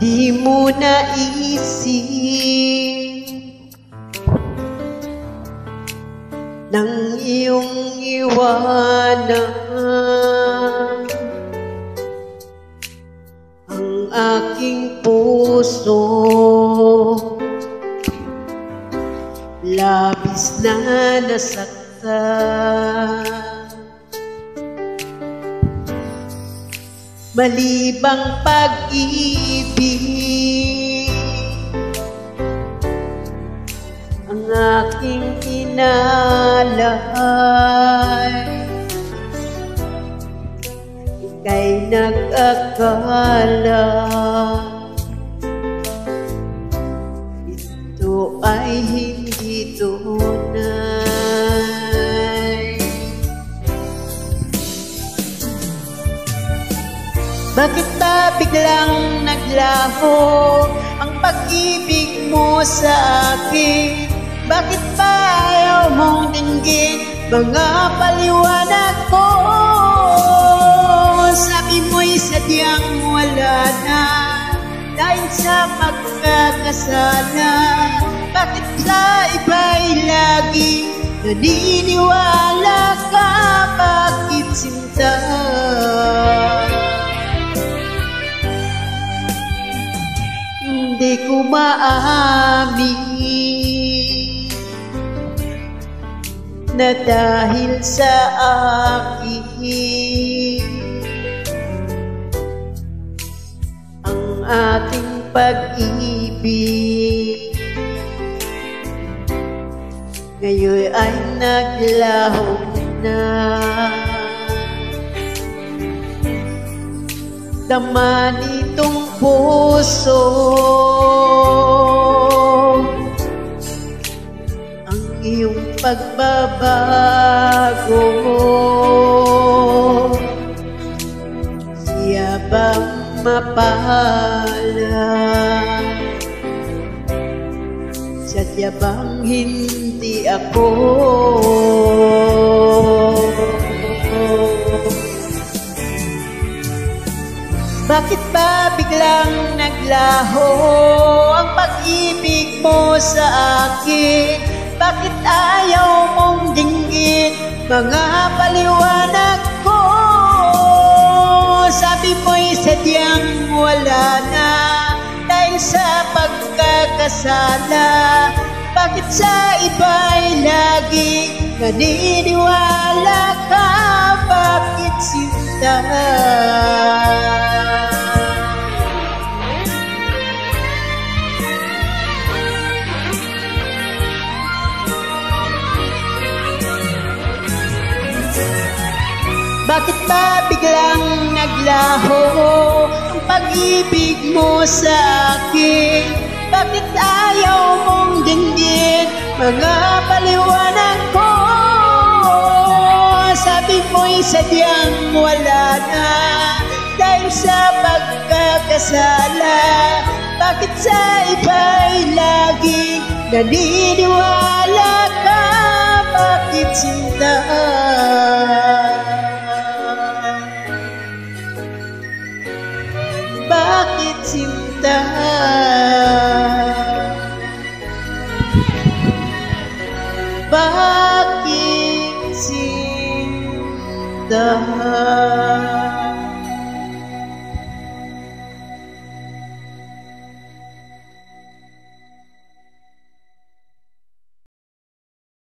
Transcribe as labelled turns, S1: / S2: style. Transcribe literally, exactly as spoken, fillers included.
S1: Di mo naisip nang iyong iwanan ang aking puso. Labis na nasaktan, malibang pag-ibig ang aking inalay. Ika'y nag-akala ito ay hindi tunay. Bakit ba biglang naglaho ang pag-ibig mo sa akin? Bakit ba ayaw mong dinggin mga paliwanag ko? Sabi mo'y sadyang wala na dahil sa pagkakasala. Bakit sa iba'y lagi naniniwala ka? Bakit sinta? Hindi ko maamin na dahil sa akin ang ating pag-ibig ngayon ay naglaho na. Dama nitong puso ang iyong pagbabago. Siya bang mapala? Sadya bang hindi ako? Bakit ba biglang naglaho ang pag-ibig mo sa akin? Bakit ayaw mong dinggin mga paliwanag ko? Sabi mo'y sadyang wala na dahil sa pagkakasala. Bakit sa iba'y lagi naniniwala ka? Bakit sinta? Bakit ba biglang naglaho ang pag-ibig mo sa akin? Bakit ayaw mong dinggin mga paliwanag ko? Sabi mo'y sadyang wala na dahil sa pagkakasala. Bakit sa iba'y laging naniniwala ka? Bakit sinta? Bakit sinta? Bakit sinta?